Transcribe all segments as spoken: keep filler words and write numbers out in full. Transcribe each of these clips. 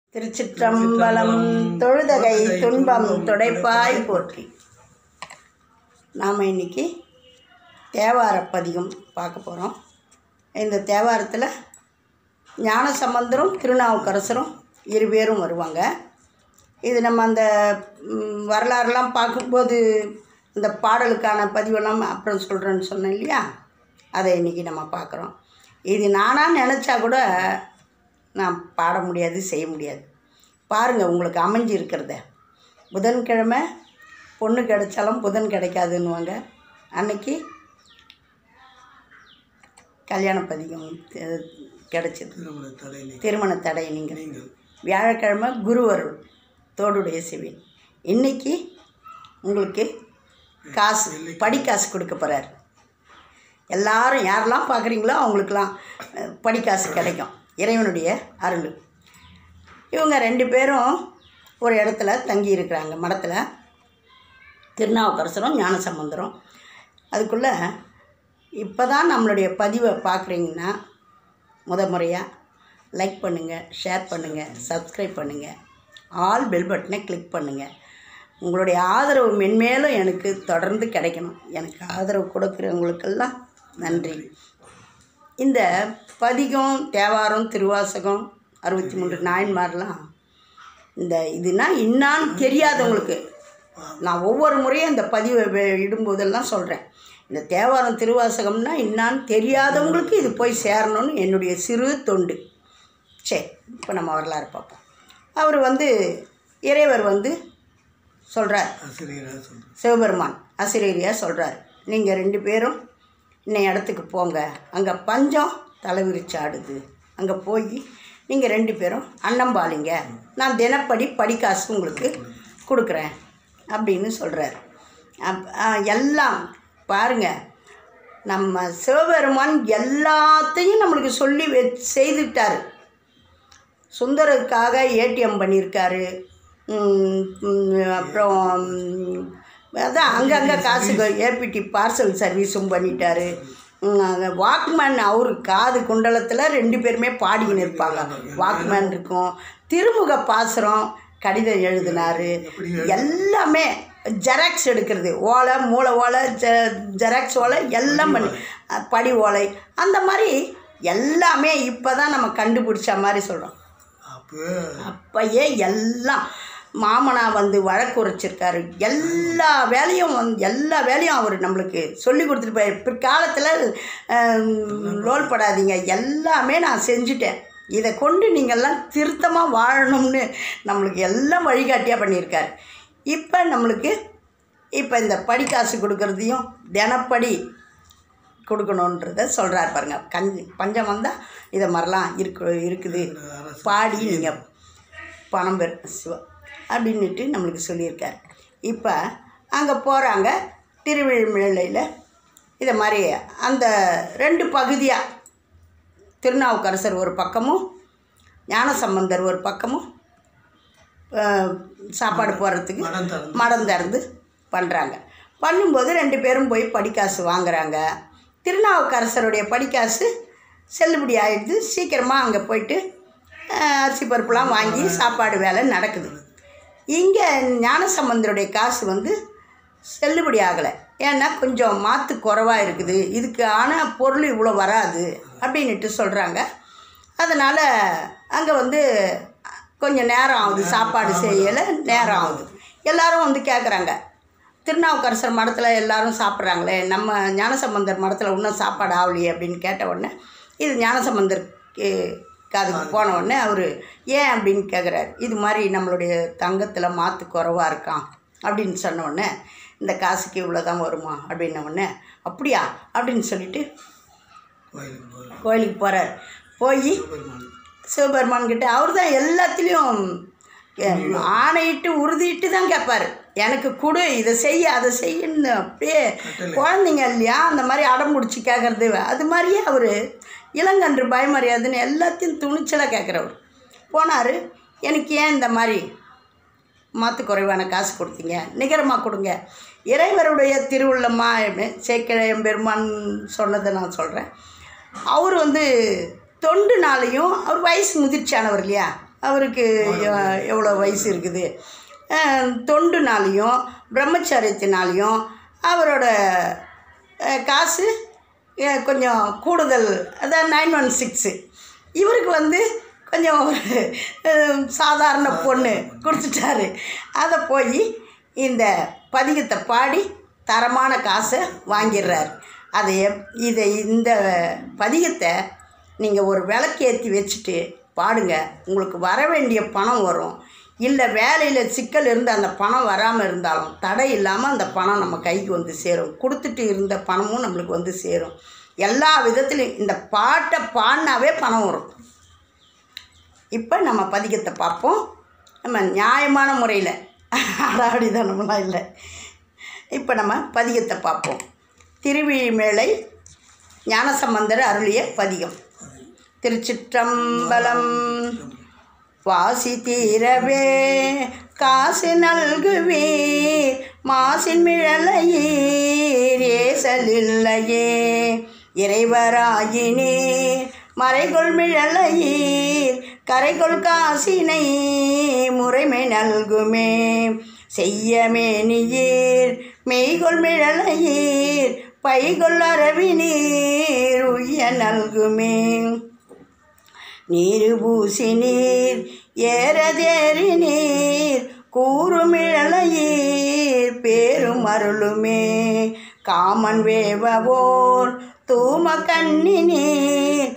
திருச்சிற்றம்பலம். தொழுதகை துன்பம் துடைப்பாய் போற்றி. நாம் இன்றைக்கி தேவார பதிகம் பார்க்க போகிறோம். இந்த தேவாரத்தில் ஞானசம்பந்தரும் திருநாவுக்கரசரும் இரு பேரும் வருவாங்க. இது நம்ம அந்த வரலாறுலாம் பார்க்கும்போது இந்த பாடலுக்கான பதிவெல்லாம் அப்புறம் சொல்கிறேன்னு சொன்னேன் இல்லையா, அதை இன்றைக்கி நம்ம பார்க்குறோம். இது நானாக நினச்சா கூட நான் பாட முடியாது, செய்ய முடியாது. பாருங்கள், உங்களுக்கு அமைஞ்சு இருக்கிறத. புதன்கிழமை பொண்ணு கிடைச்சாலும் புதன் கிடைக்காதுன்னுவாங்க. அன்னைக்கு கல்யாண பதிகம் கிடைச்சிது, திருமண தடை நீங்கள். வியாழக்கிழமை குருவருள் தோடுடைய சிவன். இன்றைக்கி உங்களுக்கு காசு, படிக்காசு கொடுக்க போகிறார். எல்லாரும் யாரெல்லாம் பார்க்குறீங்களோ அவங்களுக்கெல்லாம் படிக்காசு கிடைக்கும், இறைவனுடைய அருள். இவங்க ரெண்டு பேரும் ஒரு இடத்துல தங்கி இருக்கிறாங்க, மடத்தில். திருநாவுக்கரசரும் ஞானசம்பந்தரும். அதுக்குள்ளே இப்போ தான் நம்மளுடைய பதிவை பார்க்குறீங்கன்னா முத முறையாக லைக் பண்ணுங்கள், ஷேர் பண்ணுங்கள், சப்ஸ்கிரைப் பண்ணுங்கள், ஆல் பெல் பட்டனை கிளிக் பண்ணுங்கள். உங்களுடைய ஆதரவு மென்மேலும் எனக்கு தொடர்ந்து கிடைக்கணும். எனக்கு ஆதரவு கொடுக்குறவங்களுக்கெல்லாம் நன்றி. இந்த பதிகம், தேவாரம், திருவாசகம், அறுபத்தி மூன்று நாயன்மாரெலாம் இந்த இதுனா என்னான்னு தெரியாதவங்களுக்கு நான் ஒவ்வொரு முறையும் இந்த பதிவை இடும்போதெல்லாம் சொல்கிறேன். இந்த தேவாரம் திருவாசகம்னா என்னான்னு தெரியாதவங்களுக்கு இது போய் சேரணும்னு என்னுடைய சிறு தொண்டு. சரி, இப்போ நம்ம வரலாறு பார்ப்போம். அவர் வந்து இறைவர் வந்து சொல்கிறார், சிவபெருமான் அசிரீரியாக சொல்கிறார், நீங்கள் ரெண்டு பேரும் இன்னை இடத்துக்கு போங்க, அங்கே பஞ்சம் தலைவிரிச்சு ஆடுது, அங்கே போய் நீங்கள் ரெண்டு பேரும் அன்னம்பாலிங்க, நான் தினப்படி படிக்காசு உங்களுக்கு கொடுக்குறேன் அப்படின்னு சொல்கிறார். அப் எல்லாம் பாருங்கள், நம்ம சிவபெருமான் எல்லாத்தையும் நம்மளுக்கு சொல்லி வெ செய்துட்டார். சுந்தரருக்காக ஏடிஎம் பண்ணியிருக்காரு. அப்புறம் அதான் அங்கங்கே காசு ஏபிடி பார்சல் சர்வீஸும் பண்ணிட்டாரு. வாக்மேன் அவரு காது குண்டலத்தில் ரெண்டு பேருமே பாடிக்கின்னு இருப்பாங்க. வாக்மேன் இருக்கும். திருமுக பாசுரம் கடிதம் எழுதினார். எல்லாமே ஜெராக்ஸ் எடுக்கிறது, ஓலை மூளை ஓலை, ஜ ஜெராக்ஸ் ஓலை எல்லாம் பண்ணி, படி ஓலை, அந்த மாதிரி எல்லாமே இப்போ தான் நம்ம கண்டுபிடிச்ச மாதிரி சொல்கிறோம். அப்பயே எல்லாம் மாமனா வந்து வழக்கு உரைச்சிருக்காரு. எல்லா வேலையும் வந்து எல்லா வேலையும் அவர் நம்மளுக்கு சொல்லி கொடுத்துட்டு போய் பிற்காலத்தில் லோல் படாதீங்க, எல்லாமே நான் செஞ்சுட்டேன், இதை கொண்டு நீங்கள்லாம் திருத்தமாக வாழணும்னு நம்மளுக்கு எல்லாம் வழிகாட்டியாக பண்ணியிருக்கார். இப்போ நம்மளுக்கு இப்போ இந்த படிக்காசு கொடுக்கறதையும் தினப்படி கொடுக்கணுன்றத சொல்கிறார். பாருங்கள், கஞ்சி பஞ்சம் வந்தால் இதை மாதிரிலாம் இருக்கு இருக்குது பாடி நீங்கள் பணம் பெற சிவா அப்படின்ட்டு நம்மளுக்கு சொல்லியிருக்கார். இப்போ அங்கே போகிறாங்க திருவிழிமலையில். இதை மாதிரி அந்த ரெண்டு பகுதியாக திருநாவுக்கரசர் ஒரு பக்கமும் ஞானசம்பந்தர் ஒரு பக்கமும் சாப்பாடு போடுறதுக்கு மடம் திறந்து பண்ணுறாங்க. பண்ணும்போது ரெண்டு பேரும் போய் படிக்காசு வாங்குகிறாங்க. திருநாவுக்கரசருடைய படிக்காசு செல்லுபடி ஆகிடுது. சீக்கிரமாக அங்கே போயிட்டு அரிசி பருப்புலாம் வாங்கி சாப்பாடு வேலை நடக்குது. இங்கே ஞானசம்பந்தருடைய காசு வந்து செல்லுபடி ஆகலை. ஏன்னா கொஞ்சம் மாற்று குறைவாக இருக்குது, இதுக்கு ஆனால் பொருள் இவ்வளோ வராது அப்படின்ட்டு சொல்கிறாங்க. அதனால் அங்கே வந்து கொஞ்சம் நேரம் ஆகுது, சாப்பாடு செய்யலை, நேரம் ஆகுது. எல்லோரும் வந்து கேட்குறாங்க, திருநாவுக்கரசர் மடத்தில் எல்லோரும் சாப்பிட்றாங்களே, நம்ம ஞானசம்பந்தர் மடத்தில் இன்னும் சாப்பாடு ஆகலையே அப்படின்னு கேட்ட உடனே, இது ஞானசம்பந்தருக்கு அதுக்கு போன உடனே அவர் ஏன் அப்படின்னு கேட்குறாரு. இது மாதிரி நம்மளுடைய தங்கத்தில் மாற்று குறைவாக இருக்கான் அப்படின்னு சொன்ன உடனே, இந்த காசுக்கு இவ்வளோ தான் வருமா அப்படின்ன உடனே, அப்படியா அப்படின்னு சொல்லிட்டு கோயிலுக்கு போகிறார். போய் சிவபெருமான்கிட்ட அவர் தான் எல்லாத்துலேயும் ஆணையிட்டு உறுதிட்டு தான் கேட்பார், எனக்கு கொடு, இதை செய்ய அதை செய்யன்னு. அப்படியே குழந்தைங்க இல்லையா, அந்த மாதிரி அடம் பிடிச்சி கேட்குறது, அது மாதிரியே அவர் இளங்கன்று பயமறியாதுன்னு எல்லாத்தையும் துணிச்சலாக கேட்குறவர். போனார், எனக்கு ஏன் இந்த மாதிரி மாற்று குறைவான காசு கொடுத்தீங்க, நிகரமாக கொடுங்க, இறைவருடைய திருவுள்ளமாக சேக்கிழம் பெருமான் சொன்னதை நான் சொல்கிறேன். அவர் வந்து தொண்டுனாலையும் அவர் வயசு முதிர்ச்சியானவர் இல்லையா, அவருக்கு எவ்வளோ வயசு இருக்குது. தொண்டுனாலையும் பிரம்மச்சரியத்தினாலையும் அவரோட காசு கொஞ்சம் கூடுதல், அதான் நைன் ஒன் சிக்ஸு. இவருக்கு வந்து கொஞ்சம் சாதாரண பொண்ணு கொடுத்துட்டாரு. அதை போய் இந்த பதிகத்தை பாடி தரமான காசை வாங்கிடுறார். அதை இதை இந்த பதிகத்தை நீங்கள் ஒரு விளக்கேற்றி வச்சுட்டு பாடுங்க, உங்களுக்கு வர வேண்டிய பணம் வரும். இல்லை வேலையில் சிக்கல் இருந்து அந்த பணம் வராமல் இருந்தாலும் தடை இல்லாமல் அந்த பணம் நம்ம கைக்கு வந்து சேரும். கொடுத்துட்டு இருந்த பணமும் நம்மளுக்கு வந்து சேரும். எல்லா விதத்துலையும் இந்த பாட்டை பாடினாவே பணம் வரும். இப்போ நம்ம பதிகத்தை பார்ப்போம். நம்ம நியாயமான முறையில் அடாவடிதானமெல்லாம் இல்லை. இப்போ நம்ம பதிகத்தை பார்ப்போம். திருவிழிமேலை ஞானசம்பந்தர் அருளிய பதிகம். திருச்சிற்றம்பலம். வாசி தீரவே காசு நல்குவீர், மாசின் மிழலையீர் ஏசலில்லையே. இறைவராயினீர் மறைகொள் மிழலையீர், கரைகொள் காசினை முறைமை நல்குமே. செய்யமேனியீர் மெய்கொள் மிழலையீர், பைகொள் அரவினீர் உய்ய நல்குமே. நீரு பூசி நீர் ஏறதேறி நீர், கூறுமிழலையீர் பேரும் அருளுமே. காமன் வேவவோர் தூம கண்ணி நீர்,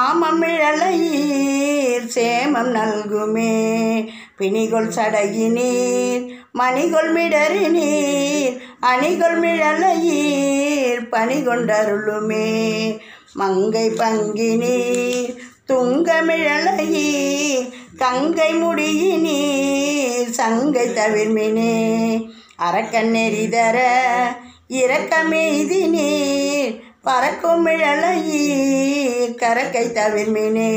நாமமிழலையீர் சேமம் நல்குமே. பிணிகொள் சடையினீர் மணிகொள் மிடறி நீர், அணிகொள் மிழலையீர் பணிகொண்டருளுமே. மங்கை பங்கினீர் துங்கமிழலையீர், கங்கை முடியினீர் சங்கை தவிர்மினே. அரக்கன் நெறிதர இரக்கமெய்தி நீர், பறக்கும் மிழலையீர் கரக்கை தவிர்மினே.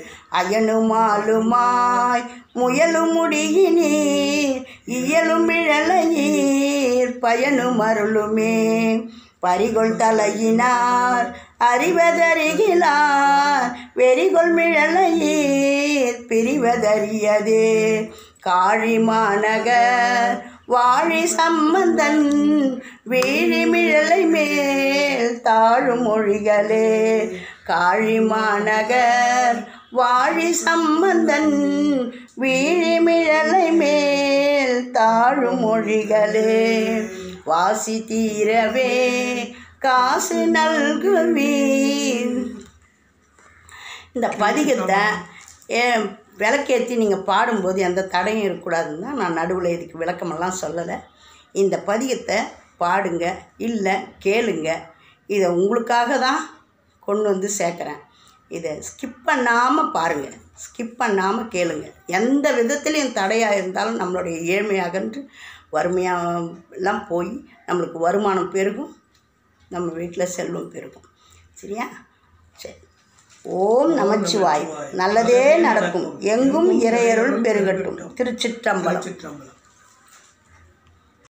அயனுமாலுமாய் முயலும் முடியினீர், இயலும் மிழலையீர் பயனும் அருளுமே. பரிகொள் தலையினார் அறிவதறிகிலார், வெறிகொள் மிழலையீர் பிரிவதறியதே. காழி மாநகர் வாழி சம்பந்தன், வீழி மிழலை மேல் தாழும் மொழிகளே. காழி மாநகர் வாழி சம்பந்தன், வீழி மிழலை மேல் தாழும் மொழிகளே. வாசி தீரவே காசு நல்குவீர். இந்த பதிகத்தை ஏன் விளக்கேற்றி நீங்கள் பாடும்போது எந்த தடையும் இருக்கக்கூடாதுன்னு தான் நான் நடுவில் இதுக்கு விளக்கமெல்லாம் சொல்லலை. இந்த பதிகத்தை பாடுங்க, இல்லை கேளுங்க. இதை உங்களுக்காக தான் கொண்டு வந்து சேர்க்குறேன். இதை ஸ்கிப் பண்ணாமல் பாருங்கள், ஸ்கிப் பண்ணாமல் கேளுங்க. எந்த விதத்துலேயும் தடையாக இருந்தாலும் நம்மளுடைய ஏழ்மையாகன்று வறுமையாகலாம் போய் நம்மளுக்கு வருமானம் பெருகும், நம்ம வீட்டில் செல்வம் பெருகும். சரியா? சரி. ஓம் நமச்சிவாய். நல்லதே நடக்கும். எங்கும் இறையருள் பெருகட்டும். திருச்சிற்றம்பலம்.